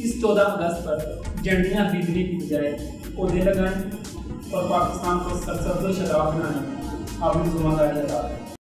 इस 14 अगस्त पर झंडियाँ खरीदने की बजाय पौधे लगाएं और पाकिस्तान को सरसब्ज़ व शादाब बनाने में अपनी जिम्मेदारी अदा करें।